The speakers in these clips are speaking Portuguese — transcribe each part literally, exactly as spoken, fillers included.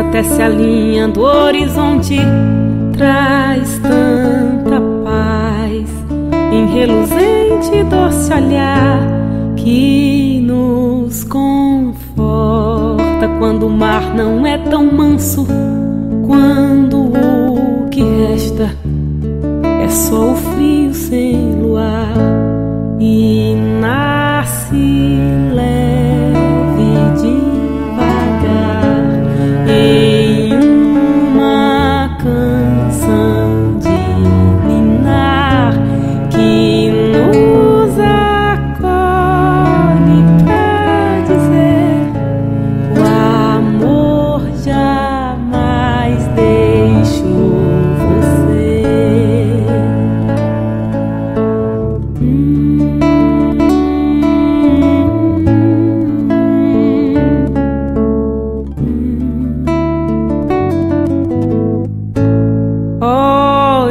tece a linha do horizonte, traz tanta paz em reluzente doce olhar que nos conforta quando o mar não é tão manso, quando o que resta é só o frio sem luar e nasce leve devagar em uma canção de ninar que nos acolhe pra dizer: o amor jamais deixou você. Ó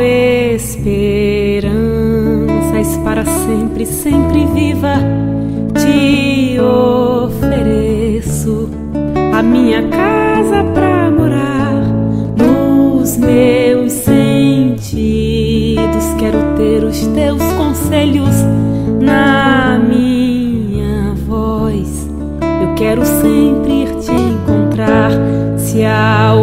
esperanças para sempre, sempre viva, te ofereço a minha casa pra morar. Nos meus sentidos quero ter os teus conselhos na minha voz. Eu quero sempre ir te encontrar. Se há